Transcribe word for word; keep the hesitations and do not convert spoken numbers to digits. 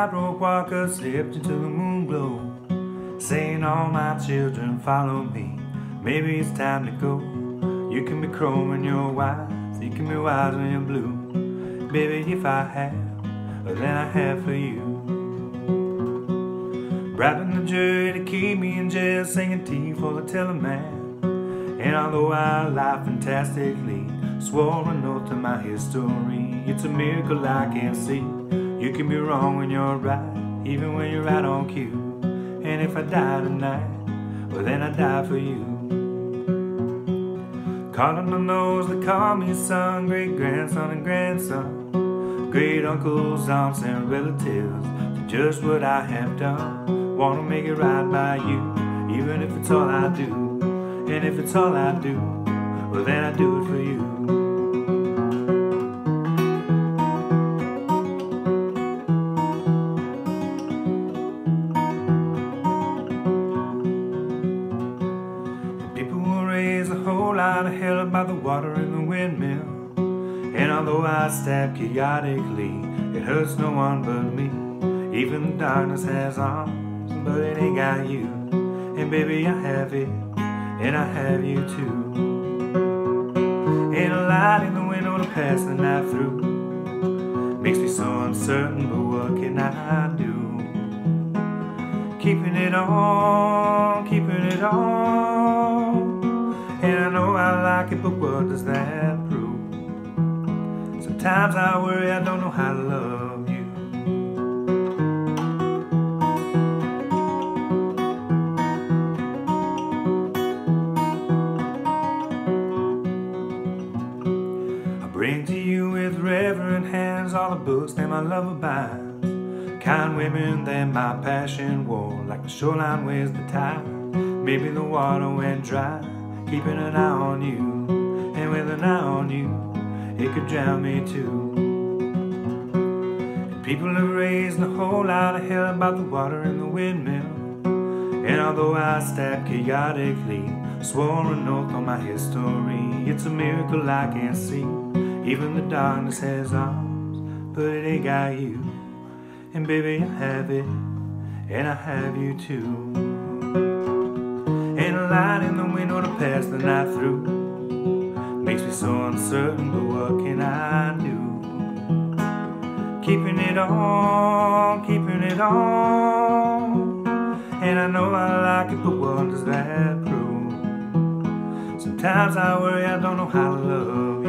tightrope walker slipped into the moon glow, saying, all my children follow me, maybe it's time to go. You can be chrome when you're wise, you can be wise when you're blue. Baby, if I have, then I have for you. Bribing the jury to keep me in jail, singing tea for the teleman. And although I lie fantastically, swore an oath to my history. It's a miracle I can see. You can be wrong when you're right, even when you're right on cue. And if I die tonight, well then I die for you. Caught on the nose, they call me son, great grandson and grandson, great uncles, aunts and relatives, to just what I have done. Wanna make it right by you, even if it's all I do. And if it's all I do, well then I do it for you. People will raise a whole lot of hell about the water in the windmill. And although I stab chaotically, it hurts no one but me. Even the darkness has arms, but it ain't got you. And baby, I have it, and I have you too. Ain't a light in the window to pass the night through. Makes me so uncertain, but what can I do? Keeping it on, keeping it on. And I know I like it, but what does that prove? Sometimes I worry I don't know how to love you. Bring to you with reverent hands all the books that my love abides, kind women that my passion wore, like the shoreline wears the tide. Maybe the water went dry, keeping an eye on you, and with an eye on you, it could drown me too. And people have raised a whole lot of hell about the water in the windmill. And although I stab chaotically, swore an oath on my history, it's a miracle I can't see. Even the darkness has arms, but it ain't got you. And baby, I have it, and I have you too. Ain't a light in the window to pass the night through. Makes me so uncertain, but what can I do? Keeping it on, keeping it on. And I know I like it, but what does that prove? Sometimes I worry I don't know how to love